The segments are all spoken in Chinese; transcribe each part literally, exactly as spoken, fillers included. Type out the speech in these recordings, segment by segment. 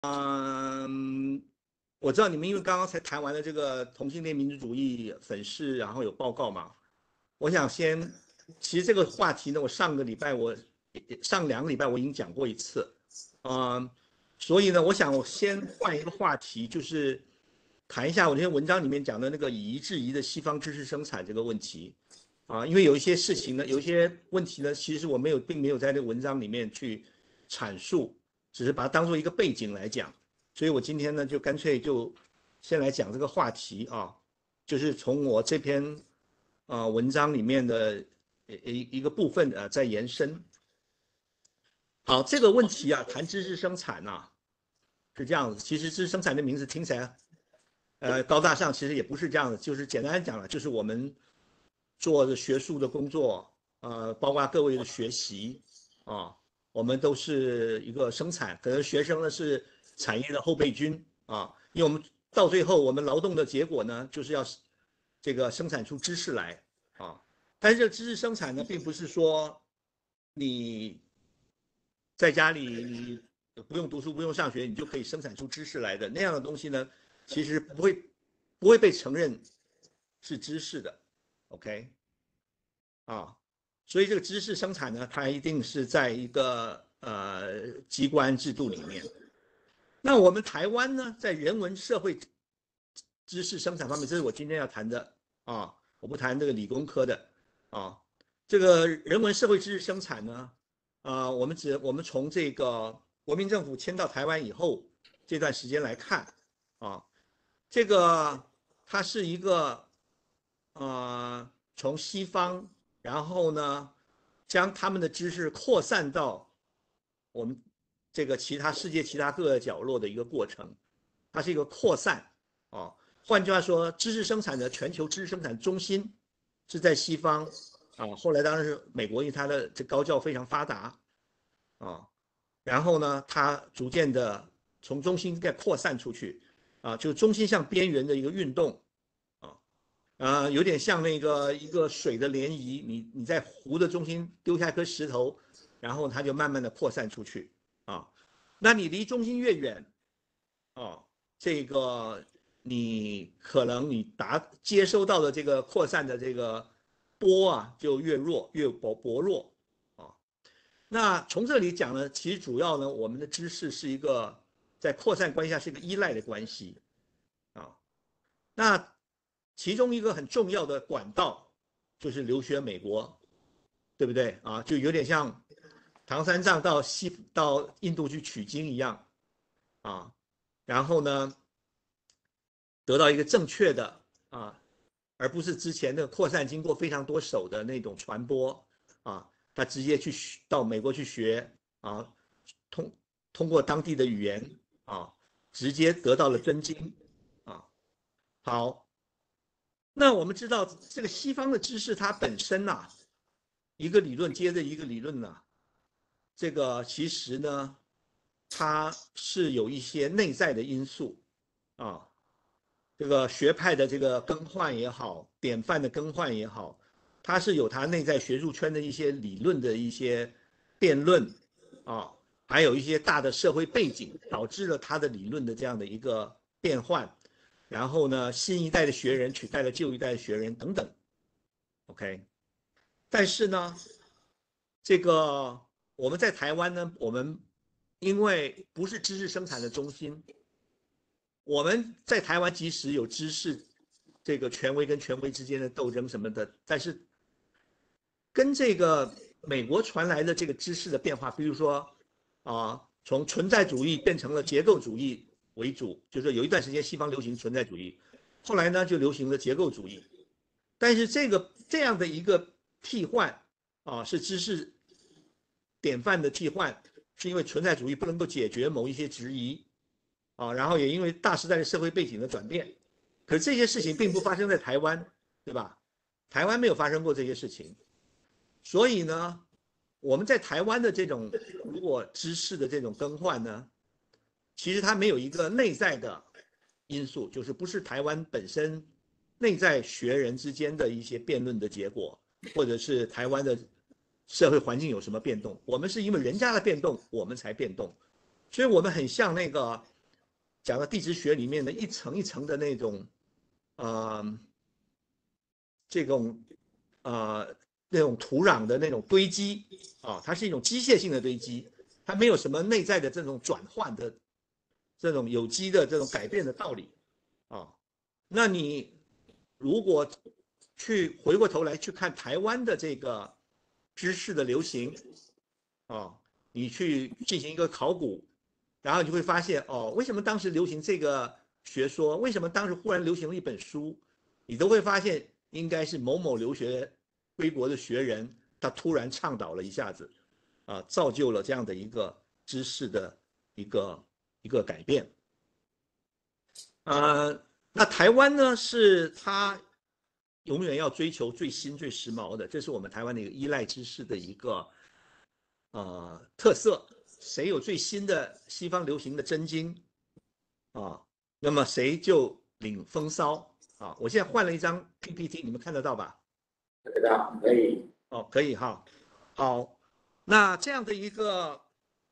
嗯，我知道你们因为刚刚才谈完了这个同性恋民主主义粉饰，然后有报告嘛。我想先，其实这个话题呢，我上个礼拜我上两个礼拜我已经讲过一次，嗯，所以呢，我想我先换一个话题，就是谈一下我这篇文章里面讲的那个以夷制夷的西方知识生产这个问题啊，因为有一些事情呢，有一些问题呢，其实我没有并没有在这个文章里面去阐述。只是把它当做一个背景来讲，所以我今天呢就干脆就先来讲这个话题啊，就是从我这篇呃文章里面的一一个部分呃再延伸。好，这个问题啊，谈知识生产啊是这样子，其实知识生产的名字听起来呃高大上，其实也不是这样的，就是简单讲了，就是我们做的学术的工作，呃，包括各位的学习啊。我们都是一个生产，可能学生呢是产业的后备军啊，因为我们到最后我们劳动的结果呢，就是要这个生产出知识来啊。但是这个知识生产呢，并不是说你在家里你不用读书不用上学，你就可以生产出知识来的那样的东西呢，其实不会不会被承认是知识的 ，OK 啊。所以这个知识生产呢，它一定是在一个呃机关制度里面。那我们台湾呢，在人文社会知识生产方面，这是我今天要谈的啊，我不谈这个理工科的啊。这个人文社会知识生产呢，啊，我们只我们从这个国民政府迁到台湾以后这段时间来看啊，这个它是一个呃从西方，然后呢将他们的知识扩散到我们这个其他世界其他各个角落的一个过程，它是一个扩散啊。换句话说，知识生产的全球知识生产中心是在西方啊，后来当然是美国，因为它的这高教非常发达啊，然后呢，它逐渐的从中心再扩散出去啊，就中心向边缘的一个运动啊，呃，有点像那个一个水的涟漪，你你在湖的中心丢下一颗石头，然后它就慢慢的扩散出去啊。那你离中心越远啊，这个你可能你达接收到的这个扩散的这个波啊就越弱越薄薄弱啊。那从这里讲呢，其实主要呢，我们的知识是一个在扩散关系下是一个依赖的关系啊。那其中一个很重要的管道就是留学美国，对不对啊？就有点像唐三藏到西到印度去取经一样啊。然后呢，得到一个正确的啊，而不是之前的扩散经过非常多手的那种传播啊，他直接去到美国去学啊，通通过当地的语言啊，直接得到了真经啊。好，那我们知道这个西方的知识它本身呐、啊，一个理论接着一个理论呢、啊，这个其实呢，它是有一些内在的因素啊。这个学派的这个更换也好，典范的更换也好，它是有它内在学术圈的一些理论的一些辩论啊，还有一些大的社会背景，导致了它的理论的这样的一个变换。然后呢，新一代的学人取代了旧一代的学人等等。OK，但是呢，这个我们在台湾呢，我们因为不是知识生产的中心，我们在台湾即使有知识这个权威跟权威之间的斗争什么的，但是跟这个美国传来的这个知识的变化，比如说啊，从存在主义变成了结构主义为主，就是有一段时间西方流行存在主义，后来呢就流行了结构主义。但是这个这样的一个替换啊，是知识典范的替换，是因为存在主义不能够解决某一些质疑啊，然后也因为大时代的社会背景的转变。可是这些事情并不发生在台湾，对吧？台湾没有发生过这些事情，所以呢，我们在台湾的这种如果知识的这种更换呢，其实它没有一个内在的因素，就是不是台湾本身内在学人之间的一些辩论的结果，或者是台湾的社会环境有什么变动，我们是因为人家的变动，我们才变动，所以我们很像那个讲到地质学里面的一层一层的那种，呃，这种呃那种土壤的那种堆积啊，它是一种机械性的堆积，它没有什么内在的这种转换的这种有机的这种改变的道理啊。那你如果去回过头来去看台湾的这个知识的流行啊，你去进行一个考古，然后你会发现哦，为什么当时流行这个学说？为什么当时忽然流行了一本书？你都会发现应该是某某留学归国的学人，他突然倡导了一下子，啊，造就了这样的一个知识的一个一个改变。呃，那台湾呢，是它永远要追求最新最时髦的，这是我们台湾的一个依赖知识的一个呃特色。谁有最新的西方流行的真经啊，那么谁就领风骚啊。我现在换了一张 P P T， 你们看得到吧？ 看得到，可以。 哦，可以哈。好，那这样的一个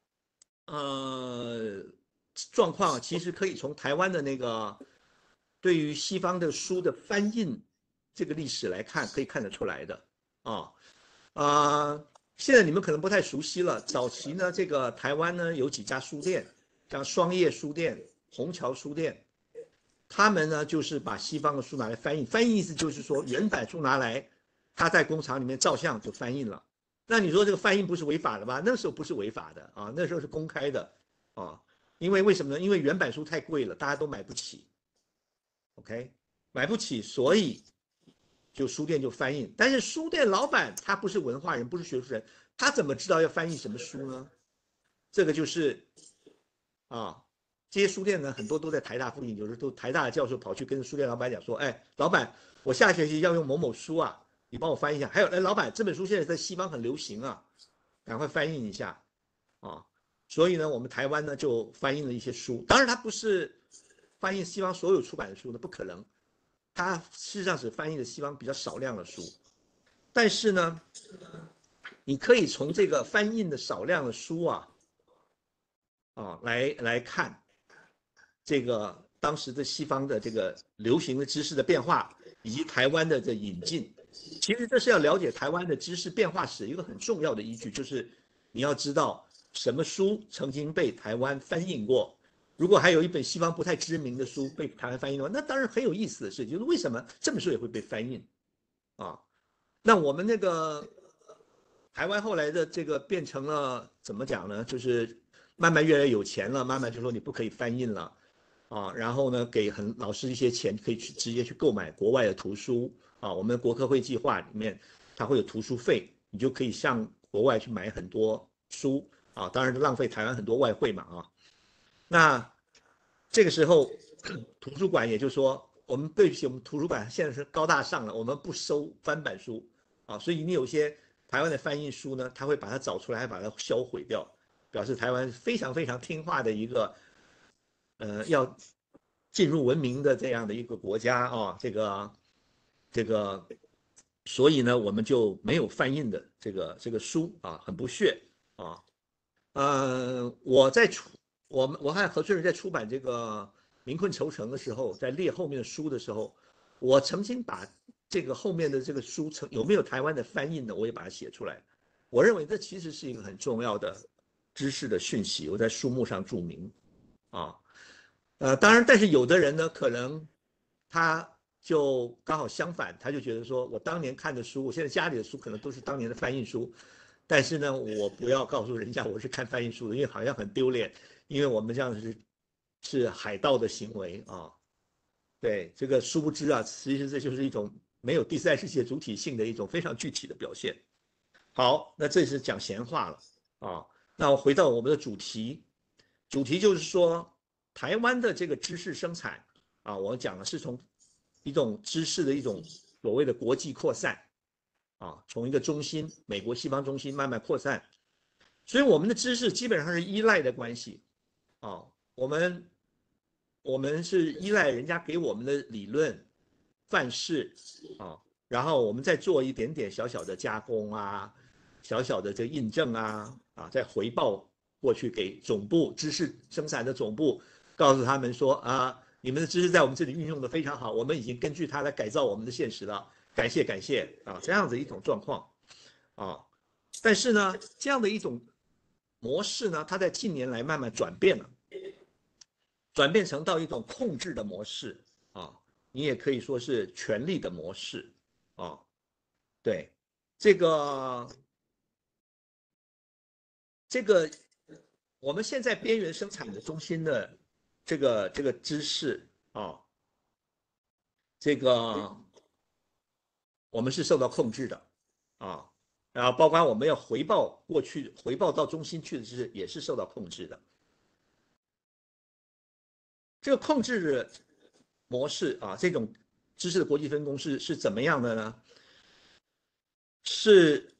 呃状况，其实可以从台湾的那个对于西方的书的翻印这个历史来看，可以看得出来的啊。啊，现在你们可能不太熟悉了。早期呢，这个台湾呢有几家书店，像双叶书店、虹桥书店，他们呢就是把西方的书拿来翻译。翻译意思就是说，原版书拿来，他在工厂里面照相就翻译了。那你说这个翻译不是违法的吧？那时候不是违法的啊，那时候是公开的啊。因为为什么呢？因为原版书太贵了，大家都买不起。OK， 买不起，所以就书店就翻译。但是书店老板他不是文化人，不是学术人，他怎么知道要翻译什么书呢？这个就是啊，这些书店呢很多都在台大附近，有时候都台大的教授跑去跟书店老板讲说，哎，老板，我下学期要用某某书啊，你帮我翻译一下。还有，哎，老板，这本书现在在西方很流行啊，赶快翻译一下啊。所以呢，我们台湾呢就翻译了一些书，当然它不是翻译西方所有出版的书的，不可能。它事实上是翻译了西方比较少量的书，但是呢，你可以从这个翻译的少量的书啊，啊来来看这个当时的西方的这个流行的知识的变化，以及台湾的这引进。其实这是要了解台湾的知识变化史一个很重要的依据，就是你要知道什么书曾经被台湾翻译过。如果还有一本西方不太知名的书被台湾翻译的话，那当然很有意思的事，就是为什么这本书也会被翻译啊？那我们那个台湾后来的这个变成了怎么讲呢？就是慢慢越来越有钱了，慢慢就说你不可以翻印了啊，然后呢给很老师一些钱，可以去直接去购买国外的图书啊。我们国科会计划里面它会有图书费，你就可以向国外去买很多书啊，当然浪费台湾很多外汇嘛啊。那这个时候，图书馆也就说，我们对不起，我们图书馆现在是高大上了，我们不收翻版书啊，所以你有些台湾的翻译书呢，他会把它找出来，还把它销毁掉，表示台湾非常非常听话的一个，呃，要进入文明的这样的一个国家啊，这个这个，所以呢，我们就没有翻印的这个这个书啊，很不屑啊。呃，我在出我们我和何春仁在出版这个《民困愁城》的时候，在列后面的书的时候，我曾经把这个后面的这个书曾有没有台湾的翻译呢，我也把它写出来。我认为这其实是一个很重要的知识的讯息，我在书目上注明啊。呃，当然，但是有的人呢，可能他就刚好相反，他就觉得说我当年看的书，我现在家里的书可能都是当年的翻译书。但是呢，我不要告诉人家我是看翻译书的，因为好像很丢脸，因为我们这样是是海盗的行为啊。对，这个殊不知啊，其实这就是一种没有第三世界主体性的一种非常具体的表现。好，那这是讲闲话了啊。那我回到我们的主题，主题就是说，台湾的这个知识生产啊，我讲的是从一种知识的一种所谓的国际扩散。啊，从一个中心，美国西方中心慢慢扩散，所以我们的知识基本上是依赖的关系啊。我们我们是依赖人家给我们的理论范式啊，然后我们再做一点点小小的加工啊，小小的这个印证啊啊，再回报过去给总部知识生产的总部， 告诉他们说啊，你们的知识在我们这里运用的非常好，我们已经根据它来改造我们的现实了，感谢感谢啊，这样的一种状况啊。但是呢，这样的一种模式呢，它在近年来慢慢转变了，转变成到一种控制的模式啊，你也可以说是权力的模式啊。对，这个这个我们现在边缘生产的中心的这个这个知识啊，这个我们是受到控制的啊，然后包括我们要回报过去回报到中心去的知识也是受到控制的。这个控制模式啊，这种知识的国际分工是是怎么样的呢？是，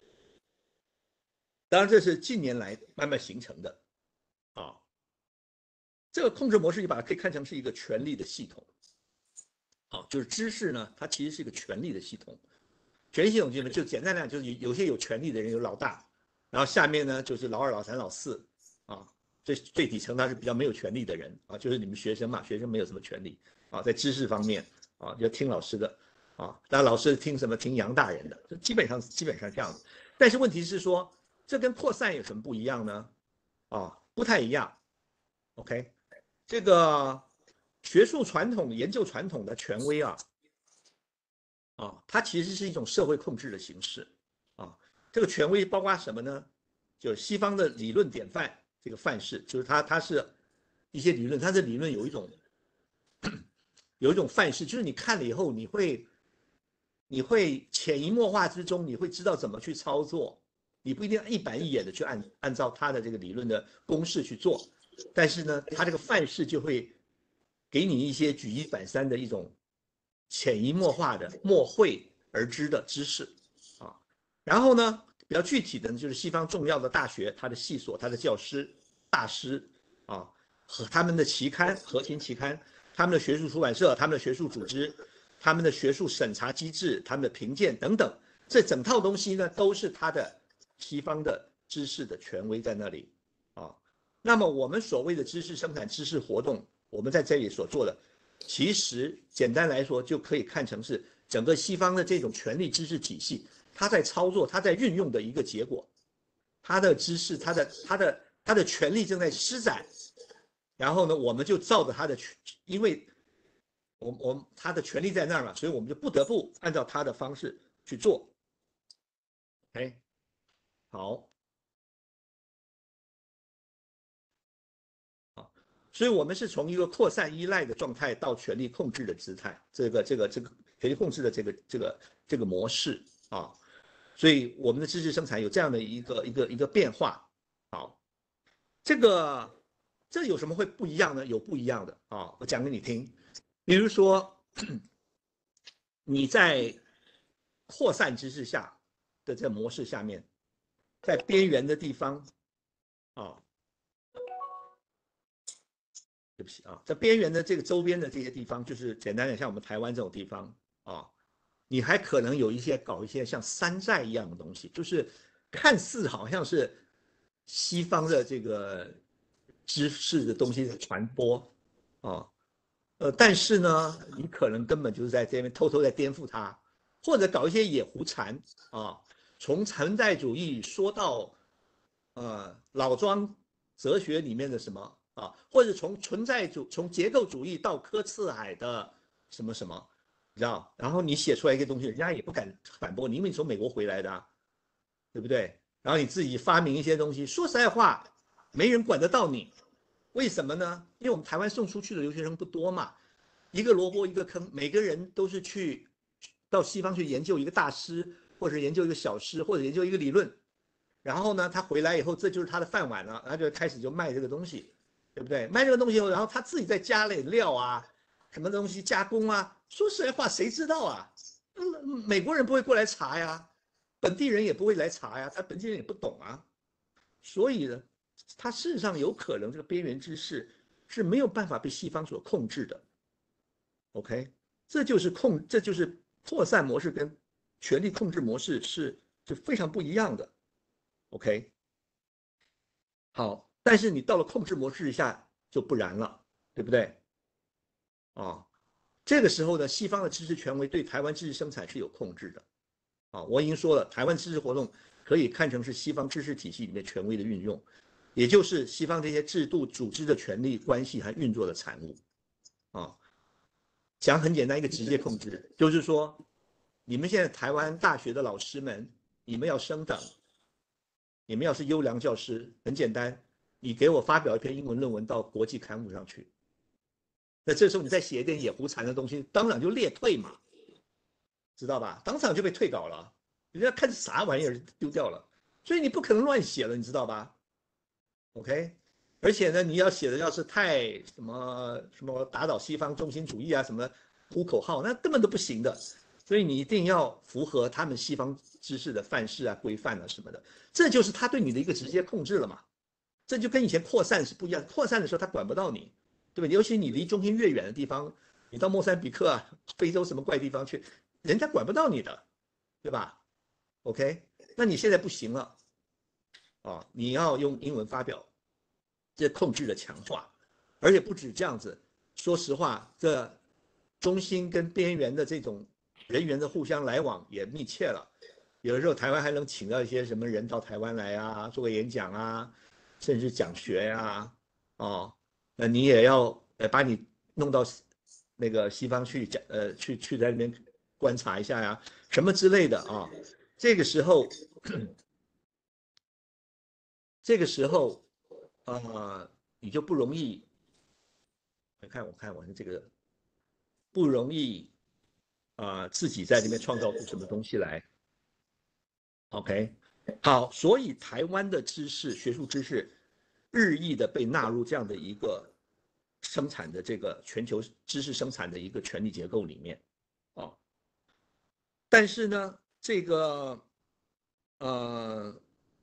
当然这是近年来慢慢形成的啊。这个控制模式，你把它可以看成是一个权力的系统。好，就是知识呢，它其实是一个权力的系统。权力系统就就简单来讲，就是有些有权力的人有老大，然后下面呢就是老二、老三、老四啊。最最底层他是比较没有权利的人啊，就是你们学生嘛，学生没有什么权利啊，在知识方面啊，要听老师的啊，那老师听什么？听杨大人的，就基本上基本上这样子。但是问题是说，这跟扩散有什么不一样呢？啊，不太一样。OK， 这个学术传统、研究传统的权威啊，啊，它其实是一种社会控制的形式啊。这个权威包括什么呢？就是西方的理论典范。这个范式就是它，它是一些理论，它的理论有一种有一种范式，就是你看了以后，你会你会潜移默化之中，你会知道怎么去操作，你不一定一板一眼的去按按照它的这个理论的公式去做，但是呢，它这个范式就会给你一些举一反三的一种潜移默化的默会而知的知识啊。然后呢，比较具体的呢，就是西方重要的大学，它的系所、它的教师、大师啊，和他们的期刊、核心期刊、他们的学术出版社、他们的学术组织、他们的学术审查机制、他们的评鉴等等，这整套东西呢，都是它的西方的知识的权威在那里啊。那么我们所谓的知识生产、知识活动，我们在这里所做的，其实简单来说，就可以看成是整个西方的这种权力知识体系。他在操作，他在运用的一个结果，他的知识，他的他的他的权力正在施展，然后呢，我们就照着他的，因为我我他的权力在那儿嘛，所以我们就不得不按照他的方式去做。OK， 好，好，所以我们是从一个扩散依赖的状态到权力控制的姿态，这个这个这个权力控制的这个这个这个模式啊。所以我们的知识生产有这样的一个一个一个变化。好，这个这有什么会不一样呢？有不一样的啊，我讲给你听。比如说你在扩散知识下的这模式下面，在边缘的地方啊，对不起啊，在边缘的这个周边的这些地方，就是简单的像我们台湾这种地方啊。你还可能有一些搞一些像山寨一样的东西，就是看似好像是西方的这个知识的东西的传播啊，呃，但是呢，你可能根本就是在这边偷偷在颠覆它，或者搞一些野狐禅啊，从存在主义说到呃老庄哲学里面的什么啊，或者从存在主从结构主义到科茨海的什么什么。你知道，然后你写出来一个东西，人家也不敢反驳你，因为你从美国回来的、啊，对不对？然后你自己发明一些东西，说实在话，没人管得到你，为什么呢？因为我们台湾送出去的留学生不多嘛，一个萝卜一个坑，每个人都是去到西方去研究一个大师，或者研究一个小师，或者研究一个理论，然后呢，他回来以后，这就是他的饭碗了，他就开始就卖这个东西，对不对？卖这个东西以后，然后他自己再加点料啊，什么东西加工啊。说实在话，谁知道啊？美国人不会过来查呀，本地人也不会来查呀，他本地人也不懂啊。所以呢，他事实上有可能这个边缘知识是没有办法被西方所控制的。OK， 这就是控，这就是扩散模式跟权力控制模式是是非常不一样的。OK， 好，但是你到了控制模式下就不然了对不对？啊，这个时候呢，西方的知识权威对台湾知识生产是有控制的。啊，我已经说了，台湾知识活动可以看成是西方知识体系里面权威的运用，也就是西方这些制度、组织的权力关系和运作的产物。啊，讲很简单，一个直接控制，就是说，你们现在台湾大学的老师们，你们要升等，你们要是优良教师，很简单，你给我发表一篇英文论文到国际刊物上去，那这时候你再写一点野胡缠的东西，当场就列退嘛。知道吧？当场就被退稿了，人家看啥玩意儿丢掉了，所以你不可能乱写了，你知道吧 ？OK， 而且呢，你要写的要是太什么什么打倒西方中心主义啊，什么呼口号，那根本都不行的。所以你一定要符合他们西方知识的范式啊、规范啊什么的，这就是他对你的一个直接控制了嘛。这就跟以前扩散是不一样，扩散的时候他管不到你，对吧？尤其你离中心越远的地方，你到莫桑比克啊、非洲什么怪地方去。人家管不到你的，对吧 ？OK， 那你现在不行了，啊，你要用英文发表，这控制的强化，而且不止这样子。说实话，这中心跟边缘的这种人员的互相来往也密切了。有的时候台湾还能请到一些什么人到台湾来啊，做个演讲啊，甚至讲学啊，哦，那你也要呃把你弄到那个西方去讲，呃，去去在那边。观察一下呀，什么之类的啊。这个时候，这个时候，呃，你就不容易。我看，我看我的这个不容易啊、呃，自己在这边创造出什么东西来。OK， 好，所以台湾的知识、学术知识日益的被纳入这样的一个生产的这个全球知识生产的一个权力结构里面，啊。但是呢，这个呃，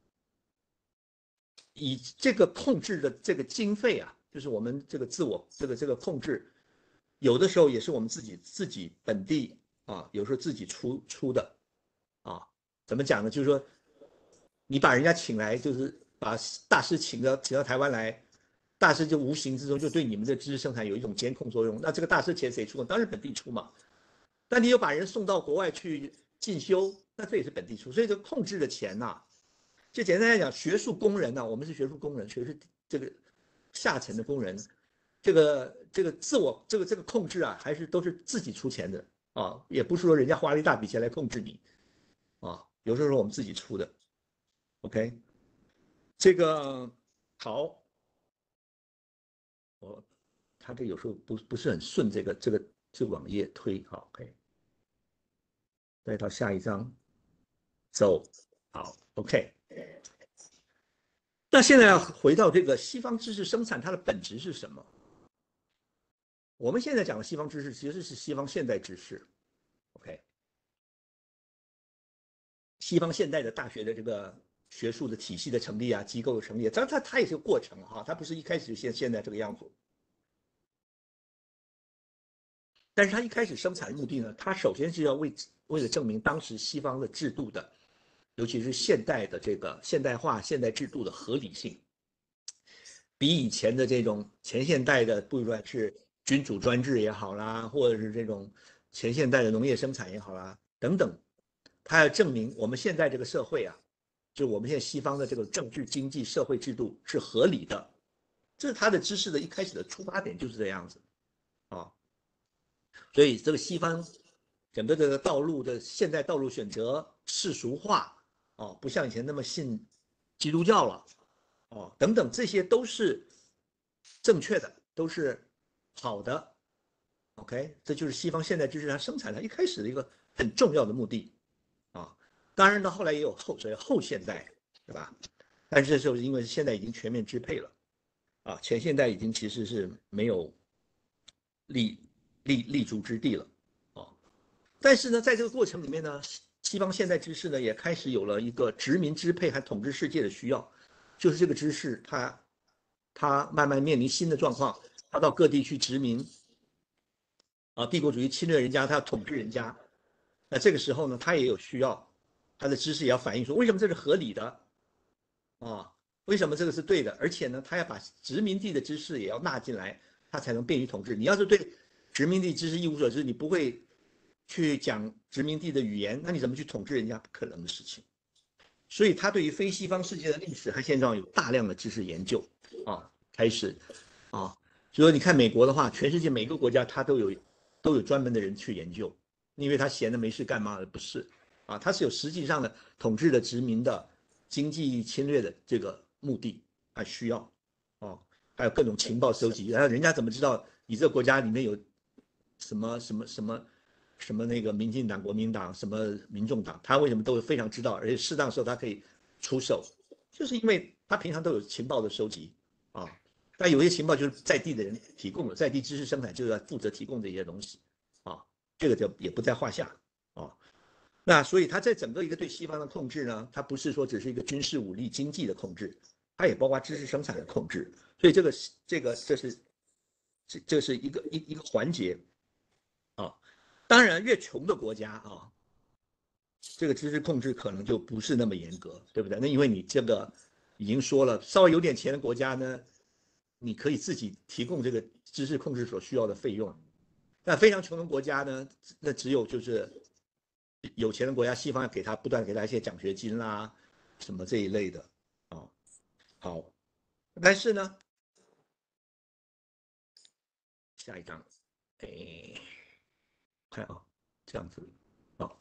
以这个控制的这个经费啊，就是我们这个自我这个这个控制，有的时候也是我们自己自己本地啊，有时候自己出出的啊。怎么讲呢？就是说，你把人家请来，就是把大师请到请到台湾来，大师就无形之中就对你们的知识生产有一种监控作用。那这个大师钱谁出？当然本地出嘛。但你又把人送到国外去进修，那这也是本地出，所以这个控制的钱呐、啊，就简单来讲，学术工人呐、啊，我们是学术工人，学术这个下层的工人，这个这个自我这个这个控制啊，还是都是自己出钱的啊，也不是说人家花了一大笔钱来控制你啊，有时候是我们自己出的。OK， 这个好，我他这有时候不不是很顺，这个这个这个网页推好 OK。再到下一章，走，好 ，OK。那现在要回到这个西方知识生产，它的本质是什么？我们现在讲的西方知识其实是西方现代知识 ，OK。西方现代的大学的这个学术的体系的成立啊，机构的成立，当然它它也是个过程哈，它不是一开始就现现在这个样子。但是它一开始生产的目的呢，它首先是要为为了证明当时西方的制度的，尤其是现代的这个现代化现代制度的合理性，比以前的这种前现代的，不管是君主专制也好啦，或者是这种前现代的农业生产也好啦，等等，它要证明我们现在这个社会啊，就我们现在西方的这个政治、经济、社会制度是合理的，这是他的知识的一开始的出发点就是这样子啊。所以这个西方整个这个道路的现代道路选择世俗化哦，不像以前那么信基督教了哦，等等，这些都是正确的，都是好的。OK， 这就是西方现代知识它生产它一开始的一个很重要的目的啊。当然呢，后来也有后所谓后现代，对吧？但是这时候因为现在已经全面支配了啊，前现代已经其实是没有立立立足之地了啊。但是呢，在这个过程里面呢，西方现代知识呢也开始有了一个殖民支配和统治世界的需要，就是这个知识它它慢慢面临新的状况，它到各地去殖民啊，帝国主义侵略人家，它要统治人家。那这个时候呢，它也有需要，它的知识也要反映说，为什么这是合理的啊？为什么这个是对的？而且呢，它要把殖民地的知识也要纳进来， 它才能便于统治。你要是对殖民地知识一无所知，你不会去讲殖民地的语言，那你怎么去统治人家？不可能的事情。所以他对于非西方世界的历史和现状有大量的知识研究啊，开始啊，所以说你看美国的话，全世界每个国家他都有都有专门的人去研究，因为他闲的没事干嘛的，不是啊，他是有实际上的统治的殖民的经济侵略的这个目的，还需要啊，还有各种情报收集，然后人家怎么知道你这个国家里面有什么什么什么？什么那个民进党、国民党、什么民众党，他为什么都非常知道，而且适当时候他可以出手，就是因为他平常都有情报的收集啊。但有些情报就是在地的人提供的，在地知识生产就是要负责提供这些东西啊，这个就也不在话下啊。那所以他在整个一个对西方的控制呢，它不是说只是一个军事武力经济的控制，它也包括知识生产的控制。所以这个这个这是这这是一个一一个环节啊。当然，越穷的国家啊，这个知识控制可能就不是那么严格，对不对？那因为你这个已经说了，稍微有点钱的国家呢，你可以自己提供这个知识控制所需要的费用。那非常穷的国家呢，那只有就是有钱的国家，西方要给他不断给他一些奖学金啦，什么这一类的啊。好，但是呢，下一章，哎。看啊，这样子，好，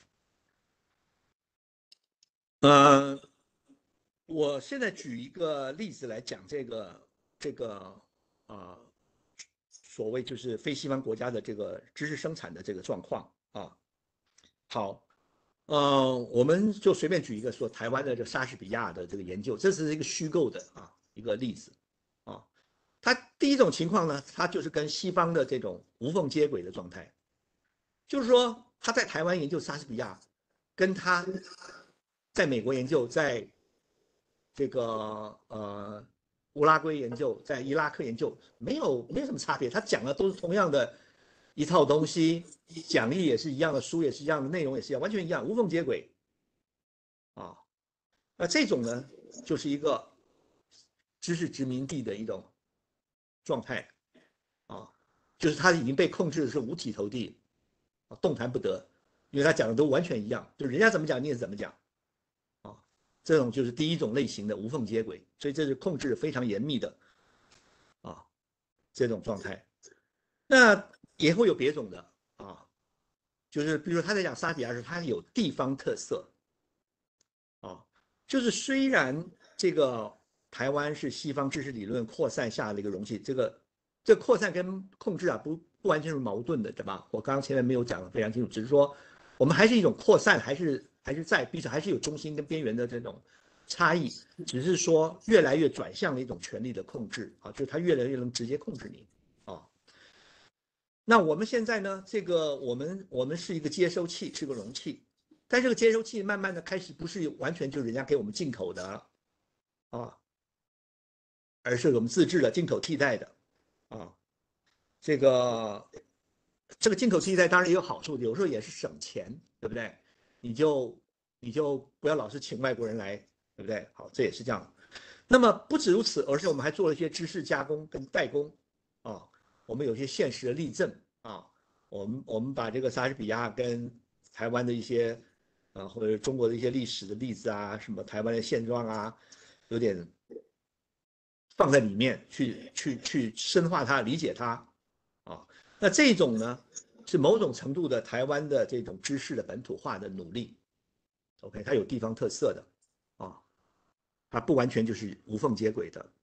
呃，我现在举一个例子来讲这个这个啊、呃，所谓就是非西方国家的这个知识生产的这个状况啊。好，呃，我们就随便举一个说台湾的这莎士比亚的这个研究，这是一个虚构的啊一个例子啊。它第一种情况呢，它就是跟西方的这种无缝接轨的状态。就是说他在台湾研究莎士比亚，跟他在美国研究，在这个呃乌拉圭研究，在伊拉克研究，没有没有什么差别。他讲的都是同样的一套东西，讲义也是一样的，书也是一样的，内容也是一样，完全一样，无缝接轨啊。那这种呢，就是一个知识殖民地的一种状态啊，就是他已经被控制的是五体投地。动弹不得，因为他讲的都完全一样，就人家怎么讲你也怎么讲，啊，这种就是第一种类型的无缝接轨，所以这是控制非常严密的，啊，这种状态。那也会有别种的啊，就是比如说他在讲莎士比亚时，他有地方特色，啊，就是虽然这个台湾是西方知识理论扩散下的一个容器，这个这个扩散跟控制啊不。不完全是矛盾的，对吧？我刚刚前面没有讲的非常清楚，只是说我们还是一种扩散，还是还是在，毕竟还是有中心跟边缘的这种差异，只是说越来越转向了一种权力的控制啊，就是它越来越能直接控制你啊。那我们现在呢，这个我们我们是一个接收器，是个容器，但这个接收器慢慢的开始不是完全就是人家给我们进口的啊，而是我们自制的进口替代的啊。这个这个进口替代当然也有好处，有时候也是省钱，对不对？你就你就不要老是请外国人来，对不对？好，这也是这样。那么不止如此，而是我们还做了一些知识加工跟代工啊，我们有些现实的例证啊，我们我们把这个莎士比亚跟台湾的一些啊或者中国的一些历史的例子啊，什么台湾的现状啊，有点放在里面去去去深化它，理解它。啊，那这种呢，是某种程度的台湾的这种知识的本土化的努力。OK， 它有地方特色的啊，它不完全就是无缝接轨的。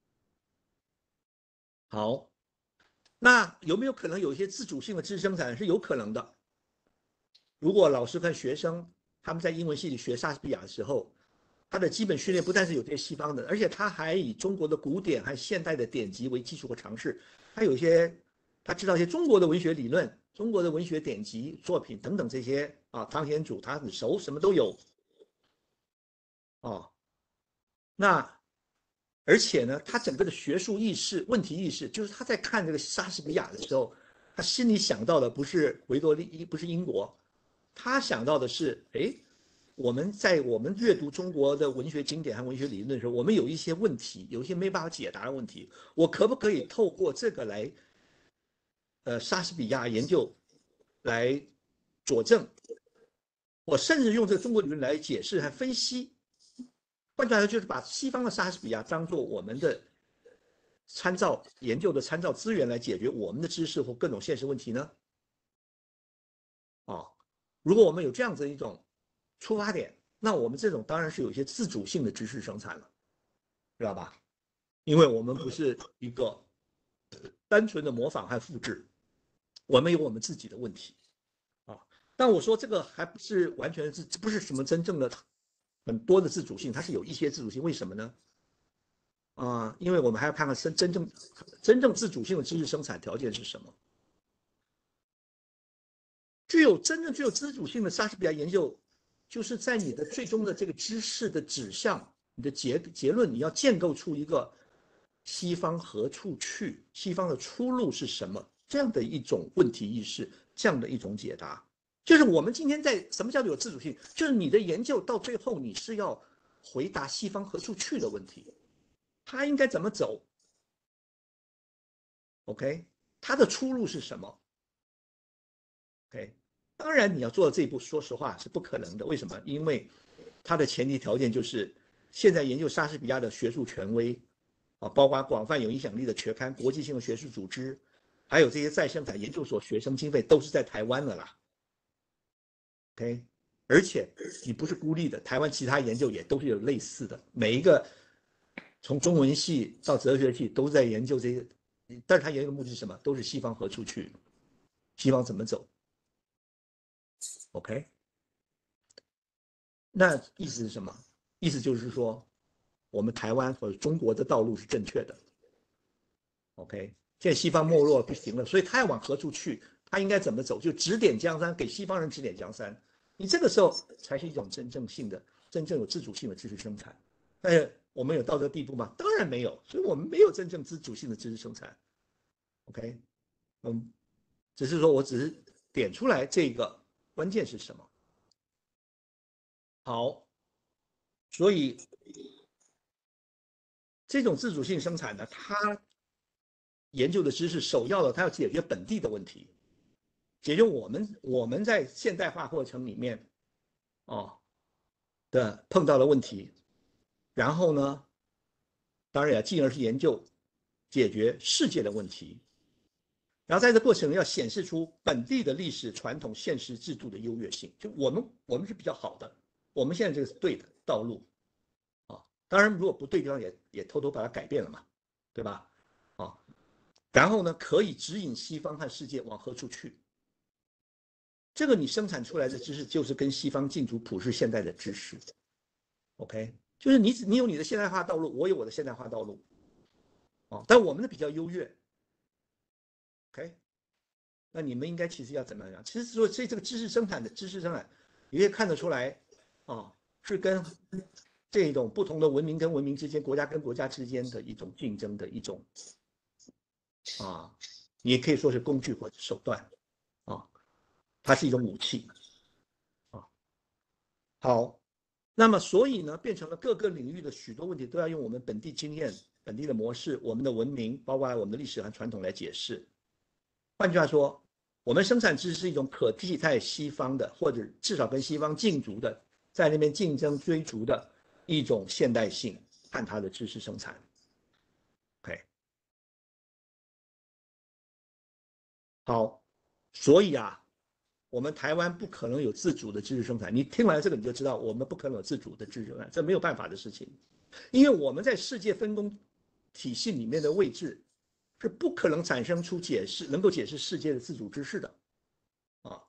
好，那有没有可能有一些自主性的知识生产是有可能的？如果老师跟学生他们在英文系里学莎士比亚的时候，他的基本训练不但是有些西方的，而且他还以中国的古典和现代的典籍为基础和尝试，他有一些。他知道一些中国的文学理论、中国的文学典籍作品等等这些啊，汤显祖他很熟，什么都有啊。那而且呢，他整个的学术意识、问题意识，就是他在看这个莎士比亚的时候，他心里想到的不是维多利，不是英国，他想到的是，哎，我们在我们阅读中国的文学经典和文学理论的时候，我们有一些问题，有一些没办法解答的问题，我可不可以透过这个来？ 呃莎士比亚研究来佐证，我甚至用这个中国理论来解释和分析。换句话说，就是把西方的莎士比亚当做我们的参照研究的参照资源来解决我们的知识或各种现实问题呢？哦，如果我们有这样子一种出发点，那我们这种当然是有一些自主性的知识生产了，知道吧？因为我们不是一个单纯的模仿和复制，我们有我们自己的问题啊。但我说这个还不是完全是不是什么真正的很多的自主性，它是有一些自主性，为什么呢？啊，因为我们还要看看真真正真正自主性的知识生产条件是什么。具有真正具有自主性的莎士比亚研究，就是在你的最终的这个知识的指向，你的结结论，你要建构出一个西方何处去，西方的出路是什么这样的一种问题意识，这样的一种解答。就是我们今天在什么叫做有自主性？就是你的研究到最后你是要回答西方何处去的问题，它应该怎么走 ？OK， 它的出路是什么 ？OK。当然，你要做到这一步，说实话是不可能的。为什么？因为它的前提条件就是现在研究莎士比亚的学术权威啊，包括广泛有影响力的学刊、国际性的学术组织，还有这些再生产研究所学生经费都是在台湾的啦。OK， 而且你不是孤立的，台湾其他研究也都是有类似的，每一个从中文系到哲学系都在研究这些，但是他研究的目的是什么？都是西方何处去，西方怎么走。OK， 那意思是什么？意思就是说，我们台湾或者中国的道路是正确的。OK， 现在西方没落不行了，所以他要往何处去？他应该怎么走？就指点江山，给西方人指点江山。你这个时候才是一种真正性的、真正有自主性的知识生产。但是我们有到这个地步吗？当然没有，所以我们没有真正自主性的知识生产。OK， 嗯，只是说我只是点出来这个关键是什么。好，所以这种自主性生产呢，它研究的知识首要的，它要解决本地的问题，解决我们我们在现代化过程里面哦的碰到的问题，然后呢，当然也进而是研究解决世界的问题，然后在这过程要显示出本地的历史传统、现实制度的优越性，就我们我们是比较好的，我们现在这个是对的道路啊。当然，如果不对的地方也也偷偷把它改变了嘛，对吧？啊，然后呢，可以指引西方和世界往何处去。这个你生产出来的知识就是跟西方竞逐普世现代的知识 ，OK， 就是你你有你的现代化道路，我有我的现代化道路，哦，但我们的比较优越 ，OK， 那你们应该其实要怎么样？其实说这这个知识生产的知识生产，你也看得出来，哦，是跟这种不同的文明跟文明之间、国家跟国家之间的一种竞争的一种啊，你也可以说是工具或者手段啊，它是一种武器啊。好，那么所以呢，变成了各个领域的许多问题都要用我们本地经验、本地的模式、我们的文明，包括我们的历史和传统来解释。换句话说，我们生产知识是一种可替代西方的，或者至少跟西方竞逐的，在那边竞争追逐的一种现代性和它的知识生产。OK， 好，所以啊，我们台湾不可能有自主的知识生产。你听完这个你就知道，我们不可能有自主的知识生产，这没有办法的事情。因为我们在世界分工体系里面的位置是不可能产生出解释能够解释世界的自主知识的啊。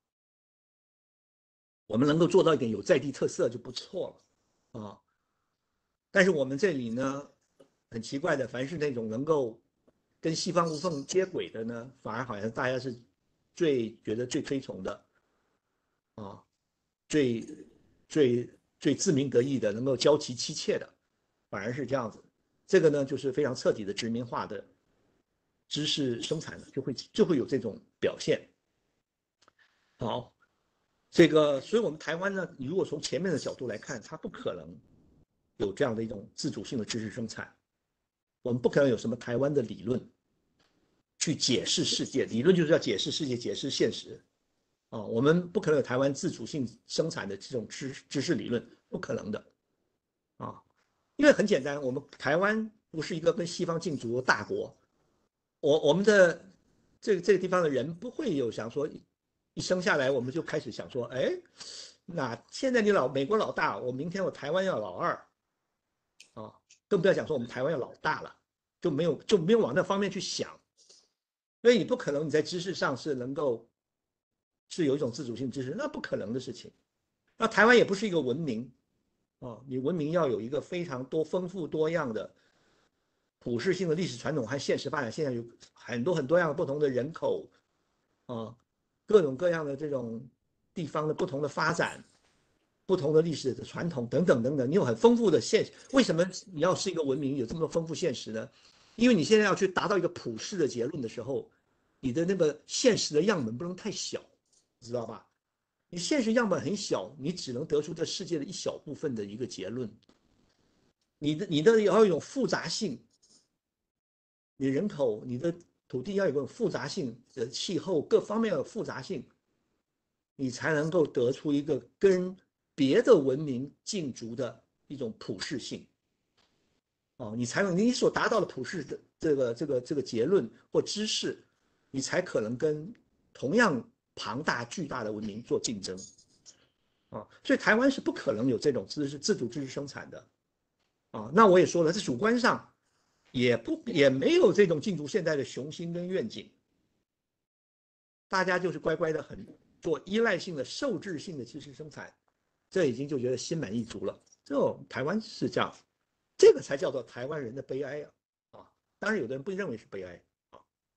我们能够做到一点有在地特色就不错了啊。但是我们这里呢，很奇怪的，凡是那种能够跟西方无缝接轨的呢，反而好像大家是最觉得最推崇的啊，最最最自鸣得意的，能够交齐妻妾的，反而是这样子。这个呢，就是非常彻底的殖民化的知识生产的，就会就会有这种表现。好，这个，所以我们台湾呢，你如果从前面的角度来看，它不可能有这样的一种自主性的知识生产，我们不可能有什么台湾的理论， 去解释世界，理论就是要解释世界，解释现实。啊，我们不可能有台湾自主性生产的这种知知识理论，不可能的。啊，因为很简单，我们台湾不是一个跟西方竞逐的大国，我我们的这个这个地方的人不会有想说，一生下来我们就开始想说，哎，那现在你老美国老大，我明天我台湾要老二，啊，更不要讲说我们台湾要老大了，就没有就没有往那方面去想，因为你不可能你在知识上是能够是有一种自主性知识，那不可能的事情。那台湾也不是一个文明，啊，你文明要有一个非常多丰富多样的普世性的历史传统和现实发展，现在有很多很多样不同的人口，啊，各种各样的这种地方的不同的发展，不同的历史的传统等等等等，你有很丰富的现实。为什么你要是一个文明有这么多丰富现实呢？因为你现在要去达到一个普世的结论的时候，你的那个现实的样本不能太小，知道吧？你现实样本很小，你只能得出这世界的一小部分的一个结论。你的你的要有一种复杂性，你人口、你的土地要有一种复杂性，呃，气候各方面的复杂性，你才能够得出一个跟别的文明竞逐的一种普适性。哦，你才能你所达到的普世的这个这个这个结论或知识，你才可能跟同样庞大巨大的文明做竞争。啊，所以台湾是不可能有这种知识自主知识生产的。啊，那我也说了，在主观上也不也没有这种竞逐现代的雄心跟愿景，大家就是乖乖的很做依赖性的受制性的知识生产，这已经就觉得心满意足了。这台湾是这样，这个才叫做台湾人的悲哀啊！啊，当然有的人不认为是悲哀啊。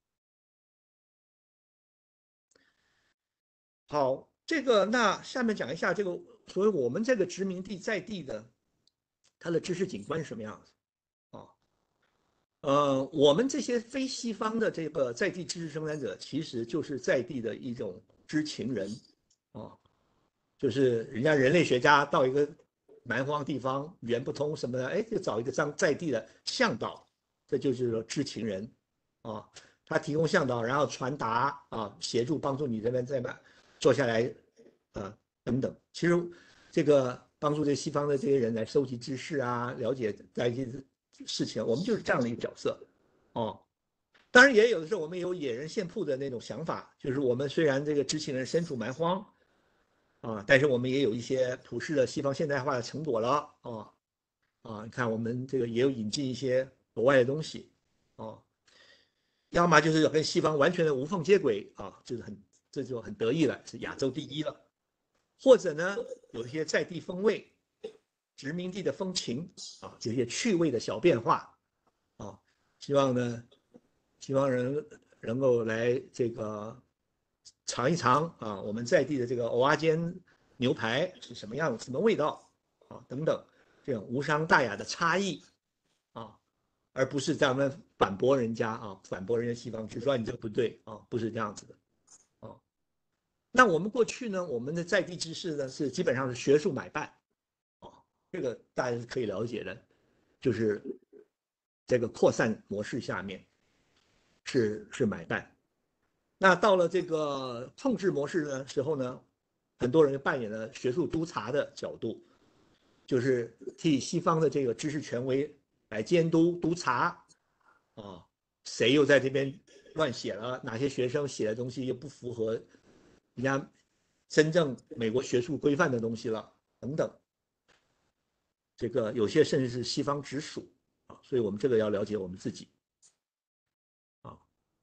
好，这个那下面讲一下这个，所以我们这个殖民地在地的它的知识景观是什么样子啊？呃，我们这些非西方的这个在地知识生产者，其实就是在地的一种知情人啊，就是人家人类学家到一个蛮荒地方，语言不通什么的，哎，就找一个在在地的向导，这就是说知情人啊，他提供向导，然后传达啊，协助帮助你这边再慢坐下来，啊等等。其实这个帮助这西方的这些人来收集知识啊，了解在一些事情，我们就是这样的一个角色哦。当然也有的时候我们有野人献铺的那种想法，就是我们虽然这个知情人身处蛮荒。啊，但是我们也有一些普世的西方现代化的成果了啊啊！你看，我们这个也有引进一些国外的东西啊，要么就是跟西方完全的无缝接轨啊，就是很这就很得意了，是亚洲第一了。或者呢，有一些在地风味、殖民地的风情啊，这些趣味的小变化啊，希望呢，希望人能够来这个尝一尝啊，我们在地的这个蚵仔煎牛排是什么样、什么味道啊，等等，这种无伤大雅的差异啊，而不是咱们反驳人家啊，反驳人家西方去说你这个不对啊，不是这样子的啊。那我们过去呢，我们的在地知识呢是基本上是学术买办啊，这个大家是可以了解的，就是这个扩散模式下面是是买办。那到了这个控制模式的时候呢，很多人扮演了学术督察的角度，就是替西方的这个知识权威来监督督察啊，谁又在这边乱写了，哪些学生写的东西又不符合人家真正美国学术规范的东西了，等等。这个有些甚至是西方直属啊，所以我们这个要了解我们自己啊。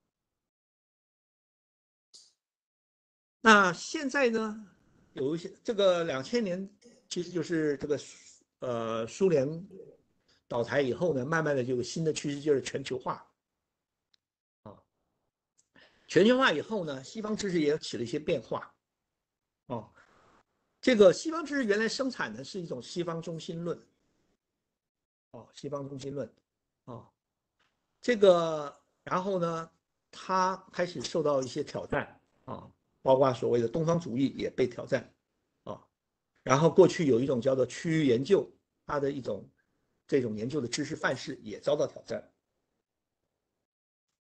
那现在呢，有一些这个两千年，其实就是这个呃苏联倒台以后呢，慢慢的就有新的趋势，就是全球化啊。全球化以后呢，西方知识也起了一些变化啊。这个西方知识原来生产的是一种西方中心论哦，西方中心论啊。这个然后呢，它开始受到一些挑战啊，包括所谓的东方主义也被挑战啊。然后过去有一种叫做区域研究，它的一种这种研究的知识范式也遭到挑战。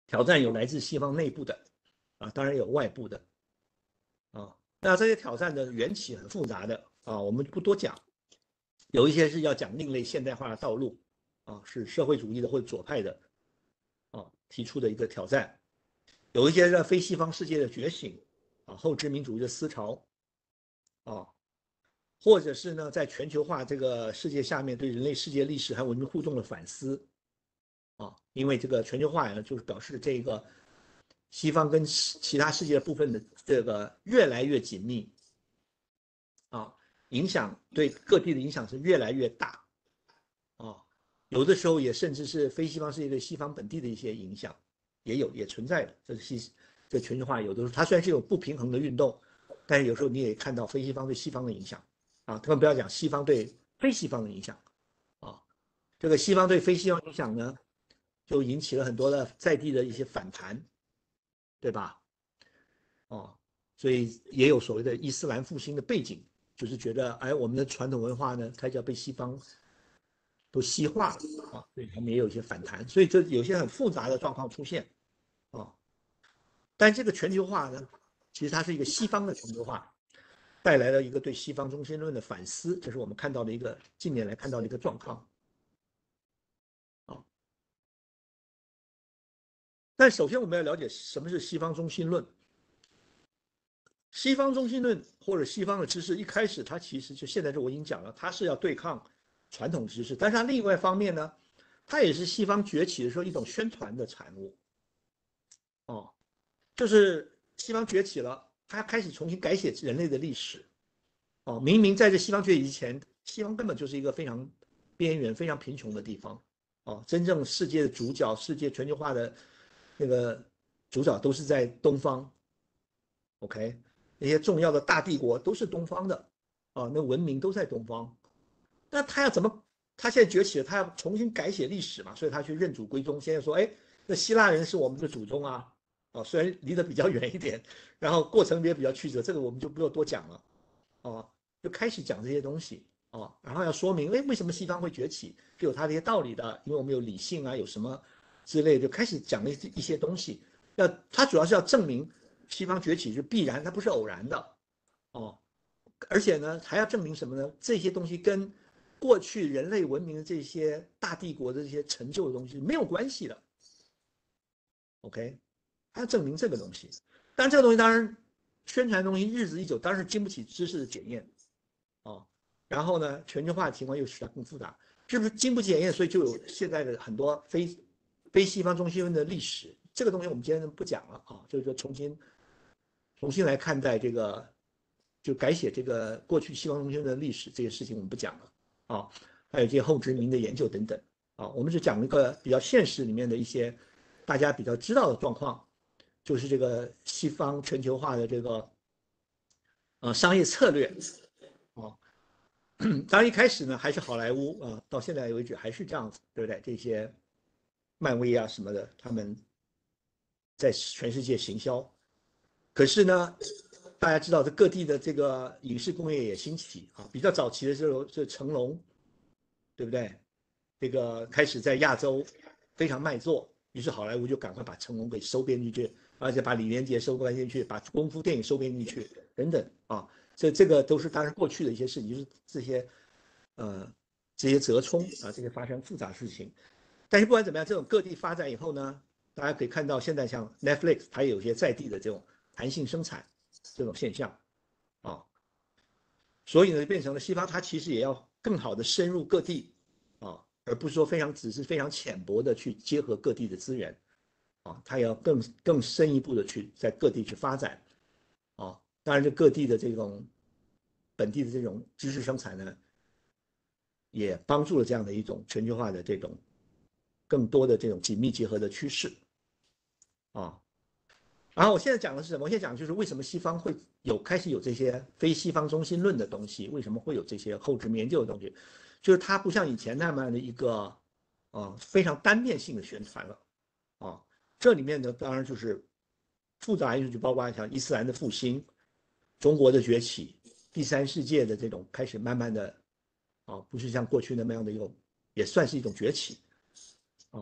挑战有来自西方内部的啊，当然有外部的啊。那这些挑战的缘起很复杂的啊，我们不多讲。有一些是要讲另类现代化的道路啊，是社会主义的或者左派的啊提出的一个挑战。有一些是非西方世界的觉醒啊，后殖民主义的思潮啊，或者是呢在全球化这个世界下面对人类世界历史和文明互动的反思啊，因为这个全球化呢，就是表示这个西方跟其他世界部分的这个越来越紧密啊，影响对各地的影响是越来越大啊，有的时候也甚至是非西方世界对西方本地的一些影响也有也存在的，这是西这全球化有的时候它虽然是有不平衡的运动，但是有时候你也看到非西方对西方的影响啊，更不要讲西方对非西方的影响啊，这个西方对非西方影响呢，就引起了很多的在地的一些反弹，对吧？哦，所以也有所谓的伊斯兰复兴的背景，就是觉得哎，我们的传统文化呢，开始要被西方都西化了啊，所以他们也有一些反弹，所以这有些很复杂的状况出现啊。但这个全球化呢，其实它是一个西方的全球化，带来了一个对西方中心论的反思，这是我们看到的一个近年来看到的一个状况啊。但首先我们要了解什么是西方中心论。西方中心论或者西方的知识，一开始它其实就现在这我已经讲了，它是要对抗传统知识，但是它另外一方面呢，它也是西方崛起的时候一种宣传的产物。哦，就是西方崛起了，它开始重新改写人类的历史。哦，明明在这西方崛起之前，西方根本就是一个非常边缘、非常贫穷的地方。哦，真正世界的主角、世界全球化的那个主角都是在东方。OK，那些重要的大帝国都是东方的，啊，那文明都在东方。那他要怎么？他现在崛起了，他要重新改写历史嘛，所以他去认祖归宗。现在说，哎，那希腊人是我们的祖宗啊，啊，虽然离得比较远一点，然后过程也比较曲折，这个我们就不用多讲了，啊，就开始讲这些东西啊，然后要说明，哎，为什么西方会崛起，是有它的一些道理的，因为我们有理性啊，有什么之类，就开始讲了一些东西。要他主要是要证明西方崛起是必然，它不是偶然的，哦，而且呢，还要证明什么呢？这些东西跟过去人类文明的这些大帝国的这些成就的东西没有关系的。OK， 还要证明这个东西。但这个东西当然宣传东西日子一久，当然是经不起知识的检验，哦。然后呢，全球化的情况又使它更复杂，是不是经不起检验？所以就有现在的很多非非西方中心论的历史。这个东西我们今天不讲了啊，就是说重新重新来看待这个，就改写这个过去西方中心的历史这些事情我们不讲了啊，还有这些后殖民的研究等等啊，我们只讲一个比较现实里面的一些大家比较知道的状况，就是这个西方全球化的这个呃商业策略啊，当然一开始呢还是好莱坞啊，到现在为止还是这样子，对不对？这些漫威啊什么的，他们在全世界行销。可是呢，大家知道这各地的这个影视工业也兴起啊，比较早期的时候是成龙，对不对？这个开始在亚洲非常卖座，于是好莱坞就赶快把成龙给收编进去，而且把李连杰收编进去，把功夫电影收编进去，等等啊，这这个都是当然过去的一些事情，就是这些呃这些折冲啊，这些发生复杂事情。但是不管怎么样，这种各地发展以后呢，大家可以看到现在像 Netflix，它也有些在地的这种弹性生产这种现象啊，所以呢，变成了西方它其实也要更好的深入各地啊，而不是说非常只是非常浅薄的去结合各地的资源啊，它也要更更深一步的去在各地去发展啊。当然，这各地的这种本地的这种知识生产呢，也帮助了这样的一种全球化的这种更多的这种紧密结合的趋势啊。然后我现在讲的是什么？我现在讲就是为什么西方会有开始有这些非西方中心论的东西，为什么会有这些后殖民研究的东西？就是它不像以前那么的一个呃非常单面性的宣传了啊。这里面呢，当然就是复杂因素，就包括像伊斯兰的复兴、中国的崛起、第三世界的这种开始慢慢的啊，不是像过去那么样的一种，也算是一种崛起啊。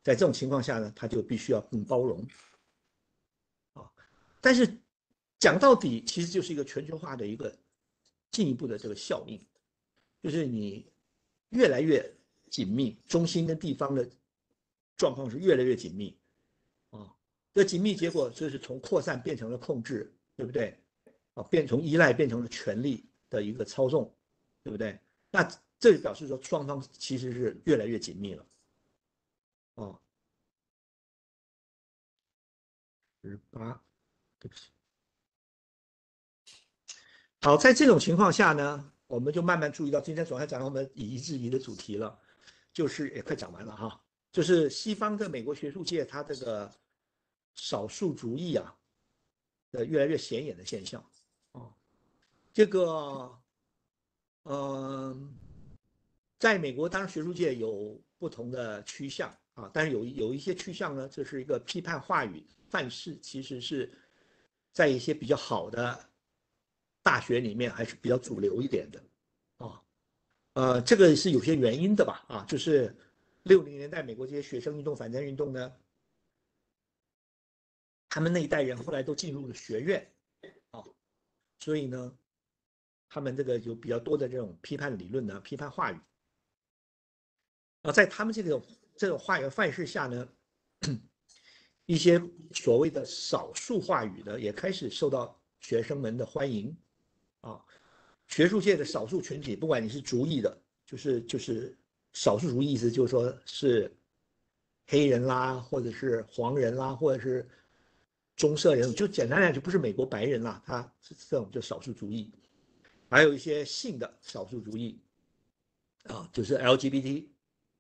在这种情况下呢，他就必须要更包容啊。但是讲到底，其实就是一个全球化的一个进一步的这个效应，就是你越来越紧密，中心跟地方的状况是越来越紧密啊。这紧密结果就是从扩散变成了控制，对不对？啊，变从依赖变成了权力的一个操纵，对不对？那这就表示说双方其实是越来越紧密了，哦，十八，对不起。好，在这种情况下呢，我们就慢慢注意到，今天总要讲到我们以夷制夷的主题了，就是也快讲完了哈，就是西方的美国学术界它这个少数族裔啊的越来越显眼的现象，哦，这个，嗯、呃。在美国，当然学术界有不同的趋向啊，但是有有一些趋向呢，这是一个批判话语范式，其实是在一些比较好的大学里面还是比较主流一点的啊。呃，这个是有些原因的吧啊，就是六零年代美国这些学生运动、反战运动呢，他们那一代人后来都进入了学院啊，所以呢，他们这个有比较多的这种批判理论呢，批判话语。啊，在他们这种这种话语范式下呢，一些所谓的少数话语呢，也开始受到学生们的欢迎啊。学术界的少数群体，不管你是族裔的，就是就是少数族裔，意思就是说是黑人啦，或者是黄人啦，或者是棕色人，就简单来讲就不是美国白人啦，他是这种就少数族裔，还有一些性的少数族裔啊，就是 L G B T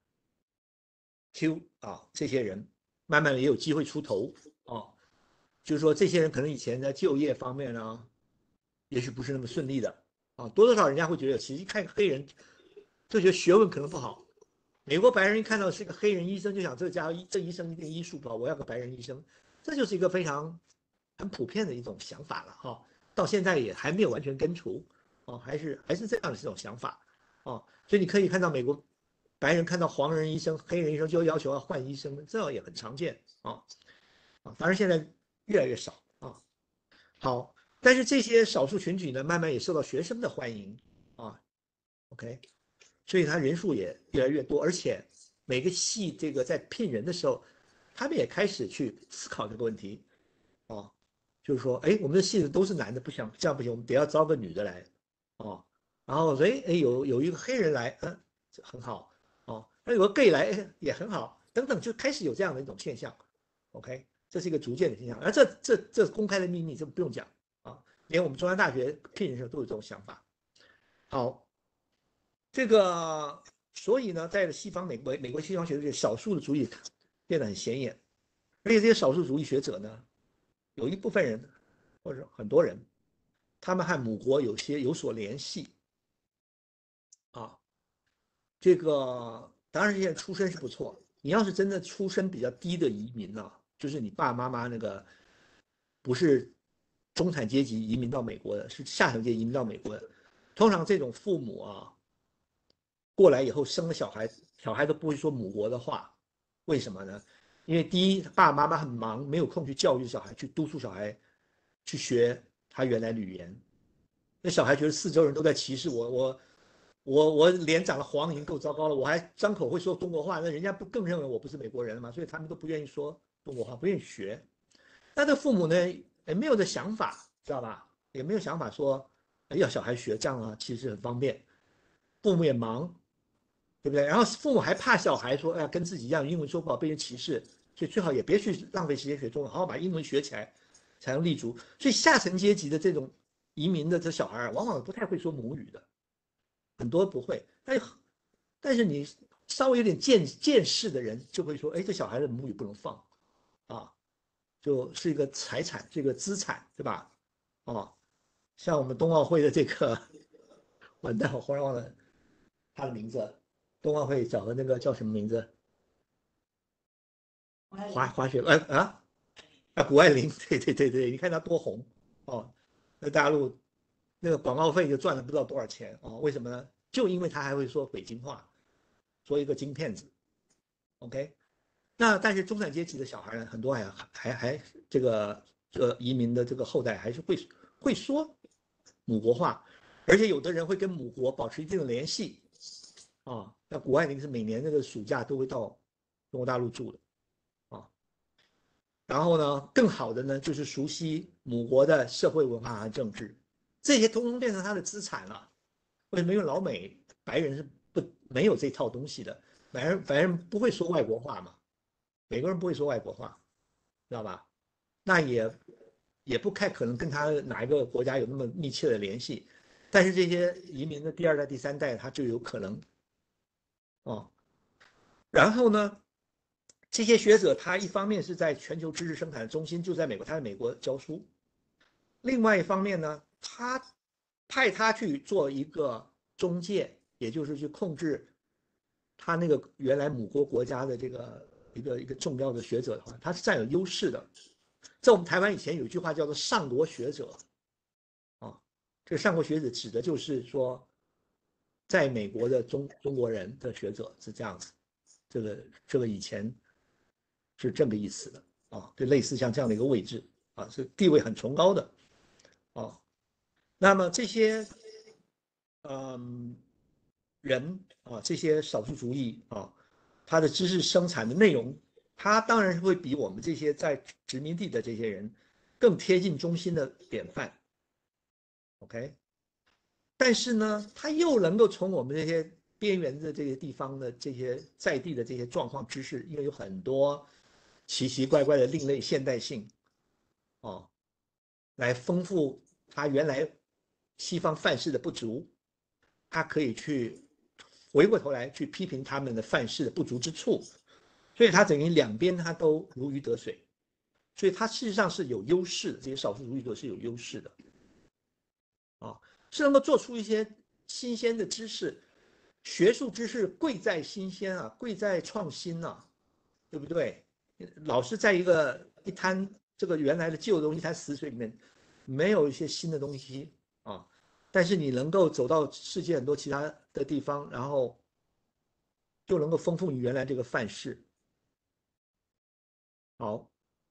Q 啊，这些人慢慢的也有机会出头啊，就是说这些人可能以前在就业方面呢，也许不是那么顺利的啊，多多少人家会觉得，其实看个黑人就觉得学问可能不好。美国白人一看到是个黑人医生，就想这家这医生一定医术不好，我要个白人医生，这就是一个非常很普遍的一种想法了哈。到现在也还没有完全根除哦，还是还是这样的这种想法哦，所以你可以看到美国白人看到黄人医生、黑人医生就要求要换医生，这也很常见啊啊，当然现在越来越少啊。好，但是这些少数群体呢，慢慢也受到学生的欢迎啊。OK，所以他人数也越来越多，而且每个系这个在聘人的时候，他们也开始去思考这个问题啊，就是说，哎，我们的系子都是男的，不想这样不行，我们得要招个女的来哦。然后哎哎有有一个黑人来，嗯，很好哦，那有个 gay 来哎也很好，等等，就开始有这样的一种现象。OK，这是一个逐渐的现象，而这这这公开的秘密，这不用讲啊，连我们中央大学聘人时候都有这种想法。好，这个所以呢，在西方美国美国西方学术界，少数的主义变得很显眼，而且这些少数主义学者呢，有一部分人或者很多人，他们和母国有些有所联系啊。这个当然，现在出身是不错，你要是真的出身比较低的移民呢、啊，就是你爸爸妈妈那个不是中产阶级移民到美国的，是下层阶级移民到美国的，通常这种父母啊。过来以后生了小孩，小孩都不会说母国的话，为什么呢？因为第一，爸爸妈妈很忙，没有空去教育小孩，去督促小孩去学他原来的语言。那小孩觉得四周人都在歧视我，我我我脸长了黄已经够糟糕了，我还张口会说中国话，那人家不更认为我不是美国人了吗？所以他们都不愿意说中国话，不愿意学。那这父母呢，也没有这想法，知道吧？也没有想法说，要小孩学这样啊，其实很方便。父母也忙，对不对？然后父母还怕小孩说，哎呀，跟自己一样，英文说不好被人歧视，所以最好也别去浪费时间学中文，好好把英文学起来，才能立足。所以下层阶级的这种移民的这小孩，往往不太会说母语的，很多不会。但是，但是你稍微有点见见识的人就会说，哎，这小孩的母语不能放啊，就是一个财产，这个资产，对吧？哦，像我们冬奥会的这个，完蛋，我忽然忘了他的名字。冬奥会找的那个叫什么名字？滑滑雪，呃啊啊，谷爱凌，对对对对，你看她多红哦，在大陆那个广告费就赚了不知道多少钱哦，为什么呢？就因为她还会说北京话，说一个京片子，OK， 那但是中产阶级的小孩呢，很多还还还这个这移民的这个后代还是会会说母国话，而且有的人会跟母国保持一定的联系啊。那国外那个是每年那个暑假都会到中国大陆住的啊。然后呢，更好的呢就是熟悉母国的社会文化和政治，这些通通变成他的资产了。为什么？因为老美白人是不没有这套东西的，白人白人不会说外国话嘛，美国人不会说外国话，知道吧？那也也不太可能跟他哪一个国家有那么密切的联系，但是这些移民的第二代、第三代，他就有可能哦。然后呢，这些学者他一方面是在全球知识生产的中心，就在美国，他在美国教书；另外一方面呢，他派他去做一个中介，也就是去控制他那个原来母国国家的这个一个一个重要的学者的话，他是占有优势的。在我们台湾以前有一句话叫做上国学者啊，这个上国学者指的就是说，在美国的中中国人的学者是这样子，这个这个以前是这个意思的啊，就类似像这样的一个位置啊，是地位很崇高的啊。那么这些嗯人啊，这些少数族裔啊，他的知识生产的内容，他当然是会比我们这些在殖民地的这些人更贴近中心的典范。OK，但是呢，他又能够从我们这些边缘的这些地方的这些在地的这些状况知识，因为有很多奇奇怪怪的另类现代性哦，来丰富他原来西方范式的不足，他可以去回过头来去批评他们的范式的不足之处，所以他等于两边他都如鱼得水，所以他事实上是有优势的，这些少数族裔者是有优势的啊，是能够做出一些新鲜的知识，学术知识贵在新鲜啊，贵在创新啊，对不对？老是在一个一滩这个原来的旧东西一滩死水里面，没有一些新的东西啊。但是你能够走到世界很多其他的地方，然后就能够丰富你原来这个范式。好，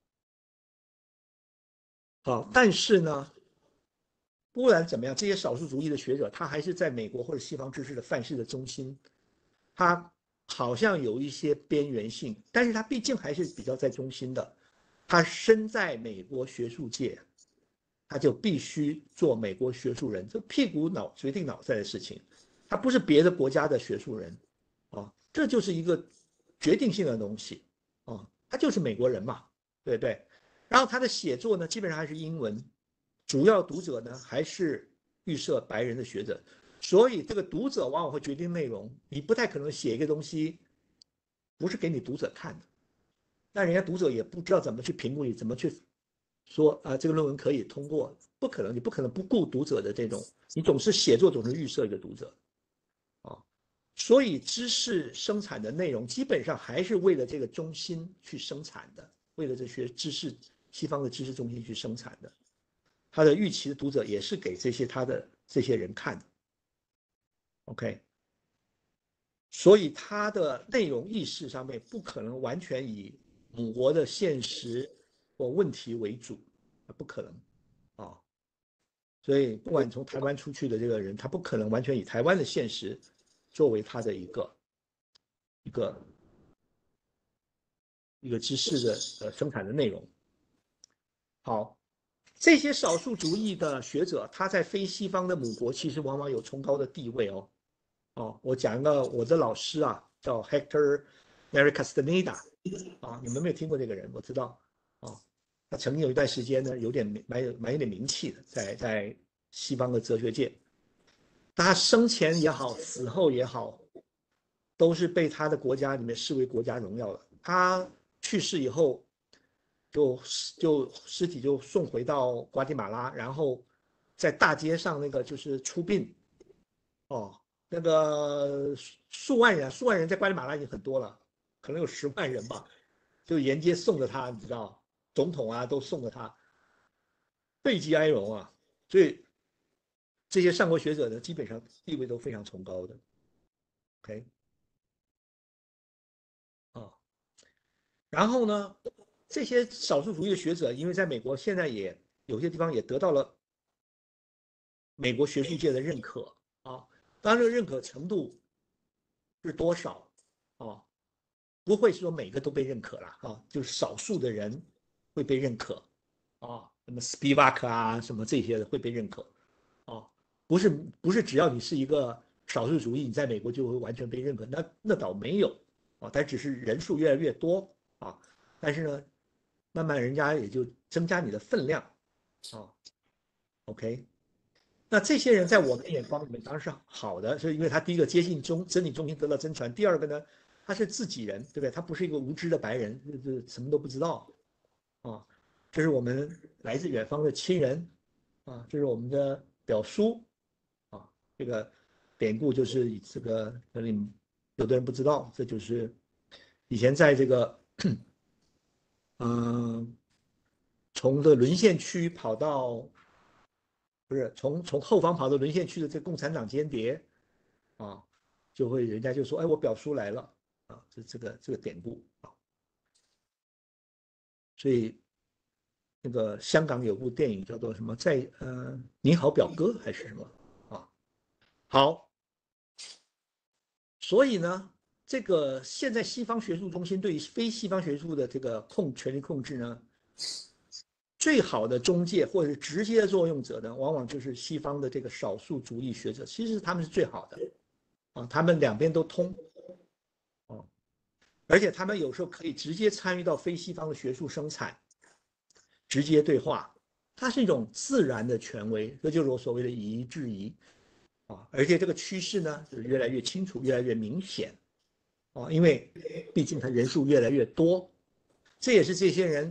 好，但是呢，不管怎么样，这些少数族裔的学者，他还是在美国或者西方知识的范式的中心，他好像有一些边缘性，但是他毕竟还是比较在中心的。他身在美国学术界，他就必须做美国学术人，这屁股脑决定脑袋的事情，他不是别的国家的学术人啊，这就是一个决定性的东西啊，他就是美国人嘛，对不对？然后他的写作呢，基本上还是英文，主要读者呢还是预设白人的学者，所以这个读者往往会决定内容，你不太可能写一个东西不是给你读者看的，那人家读者也不知道怎么去评估你，怎么去说啊这个论文可以通过，不可能，你不可能不顾读者的这种，你总是写作总是预设一个读者啊，所以知识生产的内容基本上还是为了这个中心去生产的，为了这些知识西方的知识中心去生产的，他的预期的读者也是给这些他的这些人看的 ，OK，所以他的内容意识上面不可能完全以母国的现实或问题为主，不可能啊。所以不管从台湾出去的这个人，他不可能完全以台湾的现实作为他的一个一个一个知识的呃生产的内容。好，这些少数族裔的学者，他在非西方的母国其实往往有崇高的地位哦。哦，我讲一个我的老师啊，叫 Hector Mary Castaneda 啊，你们没有听过这个人？我知道啊，他曾经有一段时间呢，有点蛮有蛮有点名气的，在在西方的哲学界。他生前也好，死后也好，都是被他的国家里面视为国家荣耀的。他去世以后，就就尸体就送回到瓜地马拉，然后在大街上那个就是出殡，哦，那个数万人，数万人在瓜地马拉已经很多了，可能有十万人吧，就沿街送着他，你知道，总统啊都送着他，备极哀荣啊。所以这些上国学者呢，基本上地位都非常崇高的。OK，啊， 然后呢，这些少数主义的学者，因为在美国现在也有些地方也得到了美国学术界的认可啊，当然这个认可程度是多少啊？不会说每个都被认可了啊，就是少数的人会被认可啊，什么 Spivak 啊，什么这些的会被认可啊，不是不是只要你是一个少数主义，你在美国就会完全被认可，那那倒没有啊，但只是人数越来越多啊，但是呢，慢慢人家也就增加你的分量啊 ，OK。那这些人在我们的眼光里面当然是好的，是因为他第一个接近中真理中心得到真传，第二个呢，他是自己人，对不对？他不是一个无知的白人，这什么都不知道啊。这是我们来自远方的亲人啊，这是我们的表叔啊。这个典故就是以这个，可能有的人不知道，这就是以前在这个嗯、呃，从的沦陷区跑到不是从从后方跑到沦陷区的这个共产党间谍啊，就会人家就说，哎，我表叔来了啊，这这个这个典故啊，所以那个香港有部电影叫做什么，在呃你好表哥还是什么啊？好，所以呢，这个现在西方学术中心对于非西方学术的这个控权力控制呢，最好的中介或者是直接作用者呢，往往就是西方的这个少数主义学者，其实他们是最好的啊，他们两边都通啊，而且他们有时候可以直接参与到非西方的学术生产，直接对话，它是一种自然的权威，这就是我所谓的以夷制夷啊，而且这个趋势呢，就是越来越清楚，越来越明显啊，因为毕竟他人数越来越多，这也是这些人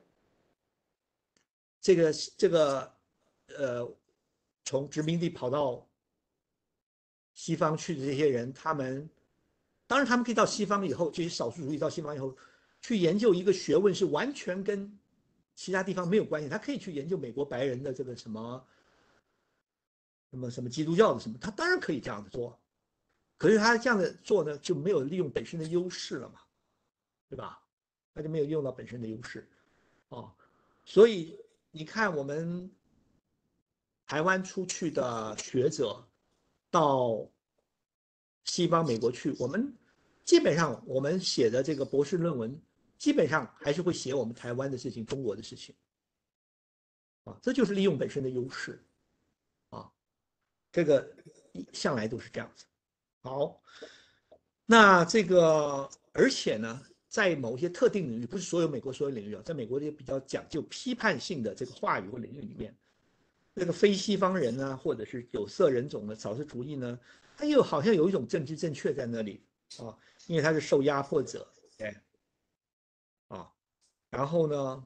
这个这个呃从殖民地跑到西方去的这些人，他们当然他们可以到西方以后，这些少数主义到西方以后去研究一个学问，是完全跟其他地方没有关系。他可以去研究美国白人的这个什么什么什么基督教的什么，他当然可以这样子做。可是他这样的做呢，就没有利用本身的优势了嘛，对吧？他就没有用到本身的优势啊、哦。所以你看，我们台湾出去的学者到西方美国去，我们基本上我们写的这个博士论文，基本上还是会写我们台湾的事情、中国的事情啊，这就是利用本身的优势啊，这个向来都是这样子。好，那这个而且呢，在某些特定领域，不是所有美国所有领域啊，在美国这些比较讲究批判性的这个话语或领域里面，那个非西方人呢，或者是有色人种的少数主义呢，他又好像有一种政治正确在那里啊，因为他是受压迫者，哎啊，然后呢，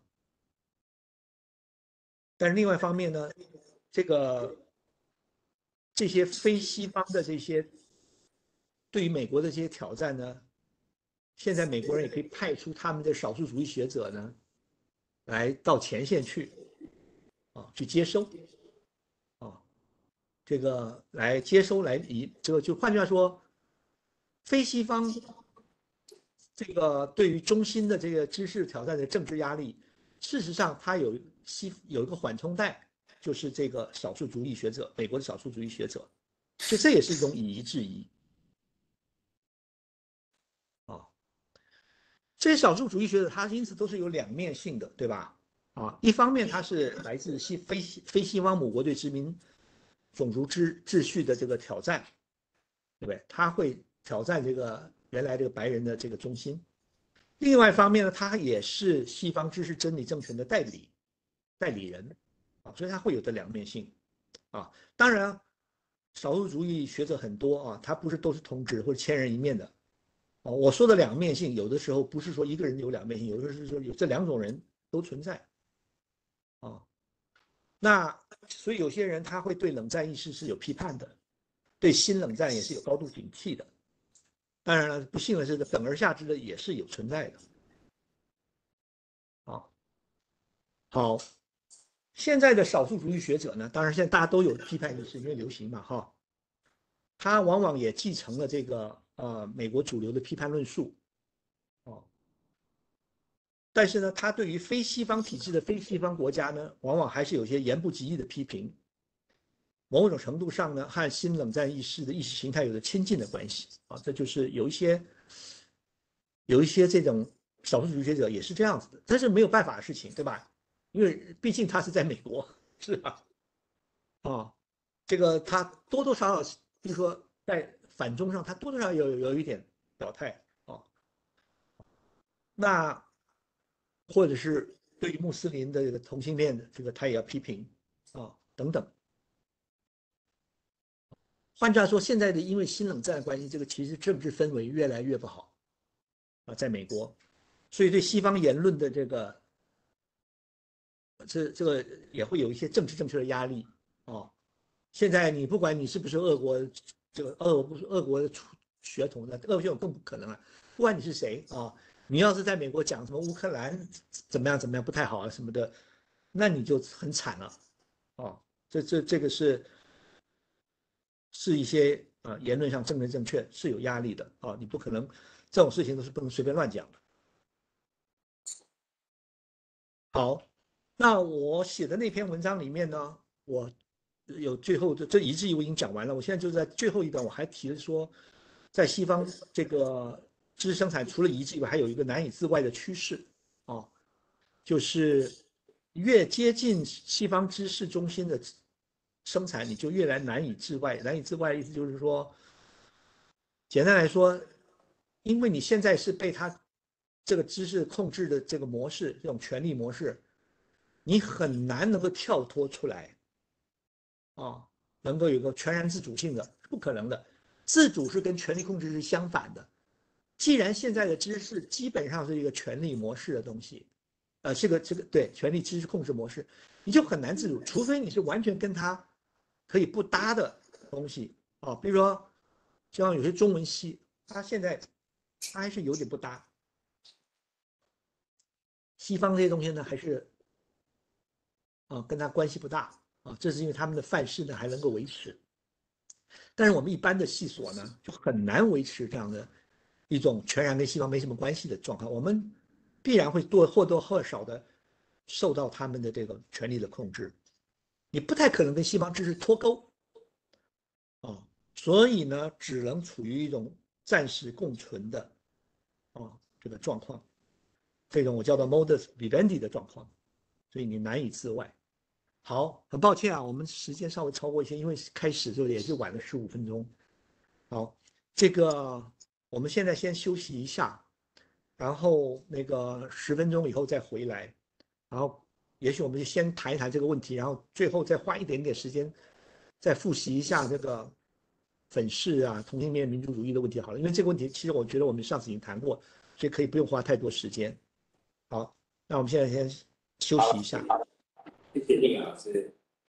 但是另外一方面呢，这个这些非西方的这些对于美国的这些挑战呢，现在美国人也可以派出他们的少数主义学者呢，来到前线去啊，去接收啊，这个来接收来以这个就换句话说，非西方这个对于中心的这个知识挑战的政治压力，事实上它有西有一个缓冲带，就是这个少数主义学者，美国的少数主义学者，所以这也是一种以夷制夷啊。这些少数主义学者，他因此都是有两面性的，对吧？啊，一方面他是来自西非非西方母国对殖民种族秩秩序的这个挑战，对不对？他会挑战这个原来这个白人的这个中心。另外一方面呢，他也是西方知识真理政权的代理代理人啊，所以他会有这两面性啊。当然，少数主义学者很多啊，他不是都是同质或者千人一面的啊。我说的两面性，有的时候不是说一个人有两面性，有的是说有这两种人都存在啊。那所以有些人他会对冷战意识是有批判的，对新冷战也是有高度警惕的。当然了，不幸的是，等而下之的也是有存在的啊。好，现在的少数主义学者呢，当然现在大家都有批判意识，因为流行嘛，哈，他往往也继承了这个呃美国主流的批判论述，哦， 但是呢，他对于非西方体制的非西方国家呢，往往还是有些言不及义的批评。某种程度上呢，和新冷战意识的意识形态有着亲近的关系啊，这就是有一些有一些这种少数主义学者也是这样子的，这是没有办法的事情，对吧？因为毕竟他是在美国，是吧？啊，这个他多多少少，比如说在反中上，他多多少少有有一点表态啊。那或者是对于穆斯林的这个同性恋的这个，他也要批评啊，等等。换句话说，现在的因为新冷战的关系，这个其实政治氛围越来越不好啊，在美国，所以对西方言论的这个这这个也会有一些政治正确的压力啊。现在你不管你是不是俄国这个俄不是俄国的血统的，俄国血统更不可能了。不管你是谁啊，你要是在美国讲什么乌克兰怎么样怎么样不太好啊什么的，那你就很惨了啊。这这这个是。是一些啊言论上政治正确是有压力的啊，你不可能这种事情都是不能随便乱讲的。好，那我写的那篇文章里面呢，我有最后的这一字一我已经讲完了，我现在就在最后一段我还提了说，在西方这个知识生产除了一致以外，还有一个难以自外的趋势啊，就是越接近西方知识中心的生产，你就越来难以自外。难以自外的意思就是说，简单来说，因为你现在是被他这个知识控制的这个模式，这种权力模式，你很难能够跳脱出来啊，能够有个全然自主性的，不可能的。自主是跟权力控制是相反的。既然现在的知识基本上是一个权力模式的东西，呃，这个这个对权力知识控制模式，你就很难自主，除非你是完全跟它可以不搭的东西啊，比如说像有些中文系，它现在它还是有点不搭，西方这些东西呢还是啊跟它关系不大啊，这是因为他们的范式呢还能够维持，但是我们一般的系所呢就很难维持这样的一种全然跟西方没什么关系的状况，我们必然会多或多或少的受到他们的这个权力的控制，你不太可能跟西方知识脱钩啊，所以呢，只能处于一种暂时共存的啊这个状况，这种我叫做 modus vivendi 的状况，所以你难以自外。好，很抱歉啊，我们时间稍微超过一些，因为开始就也就晚了十五分钟。好，这个我们现在先休息一下，然后那个十分钟以后再回来，然后也许我们就先谈一谈这个问题，然后最后再花一点点时间再复习一下这个粉饰啊、同性恋民族主义的问题好了，因为这个问题其实我觉得我们上次已经谈过，所以可以不用花太多时间。好，那我们现在先休息一下。 谢谢宁老师。